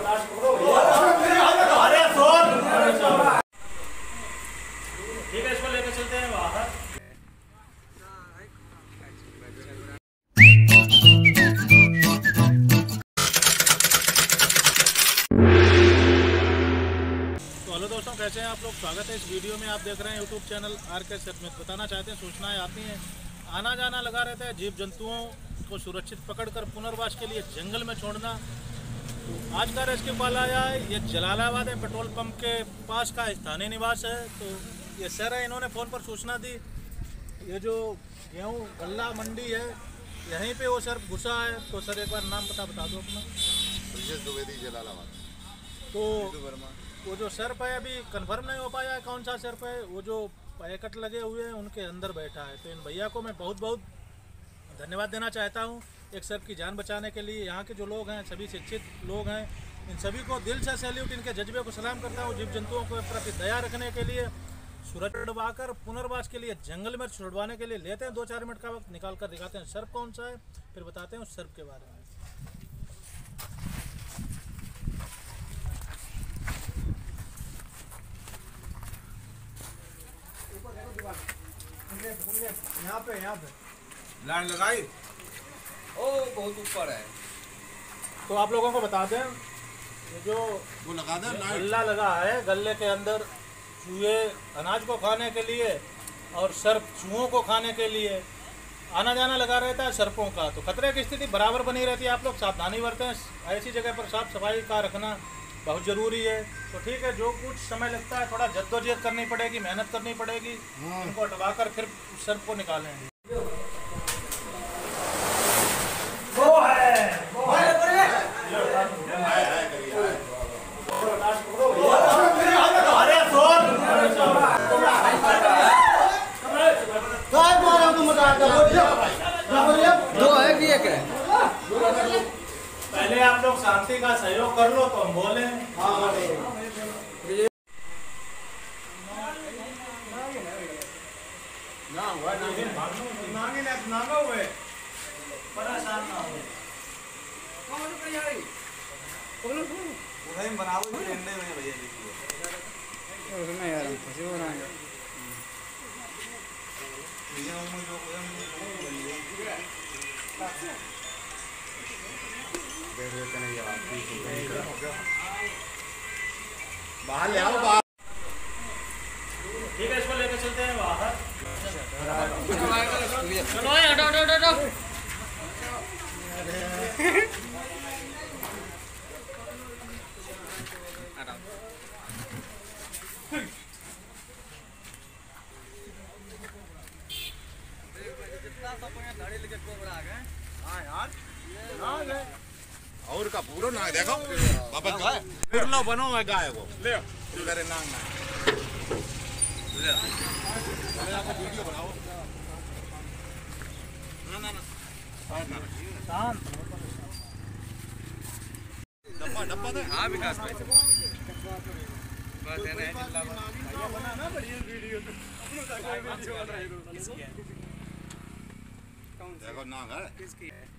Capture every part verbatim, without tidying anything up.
ठीक है, इसको लेकर चलते हैं बाहर। तो हेलो दोस्तों, कैसे हैं आप लोग? स्वागत है इस वीडियो में। आप देख रहे हैं यूट्यूब चैनल आर के सतमित। बताना चाहते हैं, सूचनाएं आती हैं, आना जाना लगा रहता है। जीव जंतुओं को सुरक्षित पकड़कर पुनर्वास के लिए जंगल में छोड़ना। तो आज का रेस्क्यू कॉल आया है। ये जलालाबाद है, पेट्रोल पंप के पास का स्थानीय निवास है। तो ये सर है, इन्होंने फ़ोन पर सूचना दी। ये जो गेहूँ गल्ला मंडी है, यहीं पे वो सर घुसा है। तो सर एक बार नाम पता बता दो अपना। ब्रजेश द्विवेदी, जलालाबाद। तो वो जो सर्प है अभी कंफर्म नहीं हो पाया है कौन सा सर्प है। वो जो पैकेट लगे हुए हैं उनके अंदर बैठा है। तो इन भैया को मैं बहुत बहुत धन्यवाद देना चाहता हूँ एक सर्प की जान बचाने के लिए। यहाँ के जो लोग हैं, सभी शिक्षित लोग हैं, इन सभी को दिल से सैल्यूट, इनके जज्बे को सलाम करता हूँ। जीव जंतुओं के प्रति दया रखने के लिए, सुरक्षित पुनर्वास के लिए जंगल में छुड़वाने के लिए लेते हैं दो चार मिनट का वक्त निकाल कर दिखाते हैं सर्प कौन सा है, फिर बताते हैं उस सर्प के बारे में। यहाँ पे यहाँ पे लाइन लगाई, ओ बहुत ऊपर है। तो आप लोगों को बता दें, ये जो वो लगा दे गल्ला लगा है, गल्ले के अंदर चूहे अनाज को खाने के लिए और सर्प चूहों को खाने के लिए आना जाना लगा रहता है सर्पों का। तो खतरे की स्थिति बराबर बनी रहती है। आप लोग सावधानी बरतें। ऐसी जगह पर साफ सफाई का रखना बहुत ज़रूरी है। तो ठीक है, जो कुछ समय लगता है, थोड़ा जद्दोजहद करनी पड़ेगी, मेहनत करनी पड़ेगी। इनको हटवा कर फिर सर्प को निकालें। वो है, वो है। दो है कि एक है? पहले आप लोग शांति का सहयोग कर लो तो हम बोले। परेशान ना हो। बनाओ में भैया उसमें यार खुशी हो रहा है। बाहर ले आओ, बाहर। ठीक है, इसको लेकर चलते हैं बाहर। चलो हटो हटो हटो। और का पूरा नाग देखो, बाबा गाय फिर लो बनो है गाय को ले तेरे नाग ना ले ले आप वीडियो बनाओ ना ना ना शांत डब्बा डब्बा दे। हां विकास भाई बस है ना, जिल्ला बना ना बढ़िया वीडियो। अपना कोई वीडियो बन रही है। किसकी है? देखो नाग है किसकी है?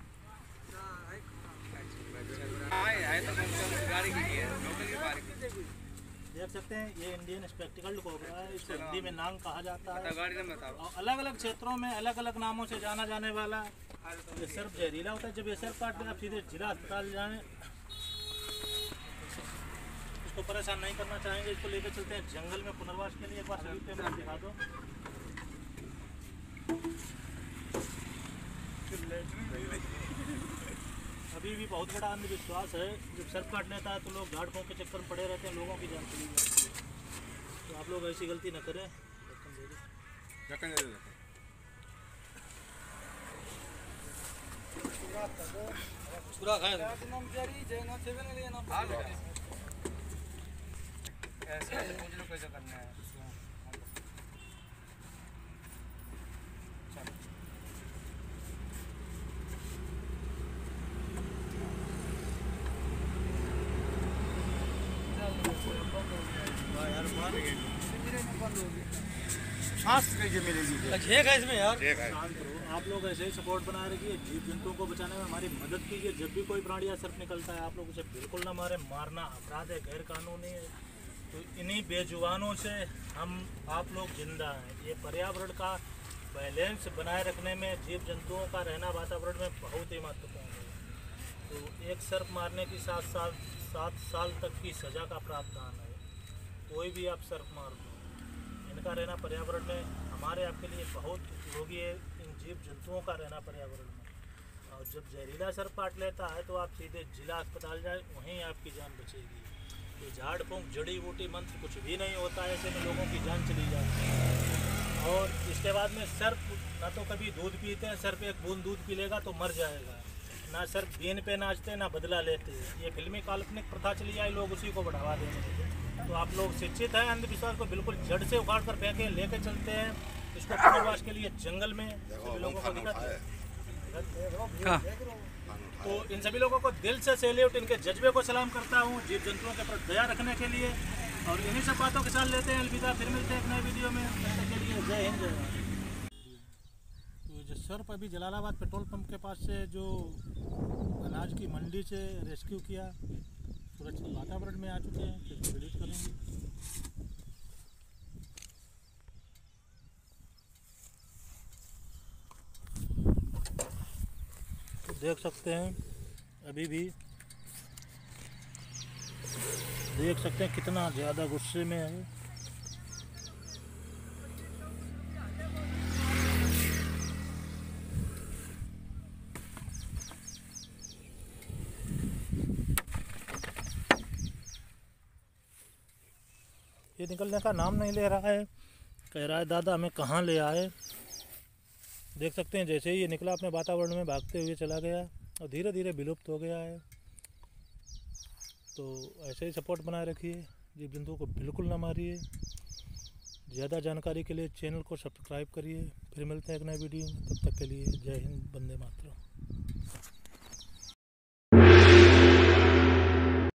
आए आए तो गाड़ी की है, लोकल की बारी की। देख सकते हैं, ये इंडियन स्पेक्टिकल्ड कोबरा है। इसको हिंदी में नांग कहा जाता है। गाड़ी नंबर बताओ। और अलग अलग क्षेत्रों में अलग अलग नामों से जाना जाने वाला ये सर्प जहरीला होता है। जब ये सर्प काट ले, आप सीधे जिला अस्पताल जाएं। इसको परेशान नहीं करना चाहेंगे। इसको लेकर चलते हैं जंगल में पुनर्वास के लिए। एक बार सभी कैमरा दिखा दो। अभी भी बहुत बड़ा अंधविश्वास है। जब सर्प काट लेता है तो लोग झाड़ फूंक के चक्कर में पड़े रहते हैं, लोगों की जान चली जाती है। तो आप लोग ऐसी गलती न करें। पूरा खाए ऐसे मुझे कैसे करना है। सांस कैसे मिलेगी? छेक है इसमें यार। ठीक है। आप लोग ऐसे ही सपोर्ट बनाए रखिए, जीव जंतुओं को बचाने में हमारी मदद कीजिए। जब भी कोई प्राणी या सर्प निकलता है आप लोग उसे बिल्कुल ना मारें, मारना अपराध है, गैर कानूनी है। तो इन्हीं बेजुबानों से हम आप लोग जिंदा हैं। ये पर्यावरण का बैलेंस बनाए रखने में जीव जंतुओं का रहना वातावरण में बहुत ही महत्वपूर्ण है। तो एक सर्प मारने की सात साल सात साल तक की सज़ा का प्रावधान है। कोई भी आप सर्प मार दो, इनका रहना पर्यावरण में हमारे आपके लिए बहुत उपयोगी है। इन जीव जंतुओं का रहना पर्यावरण में। और जब जहरीला सर्प काट लेता है तो आप सीधे जिला अस्पताल जाए, वहीं आपकी जान बचेगी। ये झाड़ फूंक जड़ी बूटी मंत्र कुछ भी नहीं होता है, ऐसे में लोगों की जान चली जाती है। और इसके बाद में सर्प ना तो कभी दूध पीते हैं, सर्प एक बूंद दूध पी लेगा तो मर जाएगा। ना सर्प बीन पे नाचते ना बदला लेते। ये फिल्मी काल्पनिक प्रथा चली आई, लोग उसी को बढ़ावा देने लगे। तो आप लोग शिक्षित हैं, अंधविश्वास को बिल्कुल जड़ से उखाड़ कर फेंके लेके चलते हैं इसको पुनर्वास के लिए जंगल में। सभी लोगों को दिक्कत है। तो इन सभी लोगों को दिल से सैल्यूट, इनके जज्बे को सलाम करता हूँ जीव जंतुओं के प्रति दया रखने के लिए। और इन्हीं सब बातों के साथ लेते हैं अलविदा, फिर मिलते हैं एक नए वीडियो में। तब तक के लिए जय हिंद, जय भारत। तो जो सर्प अभी जलालाबाद पेट्रोल पंप के पास से जो अनाज की मंडी से रेस्क्यू किया, सुरक्षित वातावरण में आ चुके हैं, फिर रिलीज करेंगे। तो देख सकते हैं अभी भी देख सकते हैं कितना ज़्यादा गुस्से में है। ये निकलने का नाम नहीं ले रहा है, कह रहा है दादा हमें कहाँ ले आए। देख सकते हैं जैसे ही ये निकला अपने वातावरण में भागते हुए चला गया और धीरे धीरे विलुप्त हो गया है। तो ऐसे ही सपोर्ट बनाए रखिए, जीव जंतुओं को बिल्कुल ना मारिए। ज़्यादा जानकारी के लिए चैनल को सब्सक्राइब करिए। फिर मिलते हैं एक नए वीडियो में, तब तक के लिए जय हिंद, वंदे मातरम।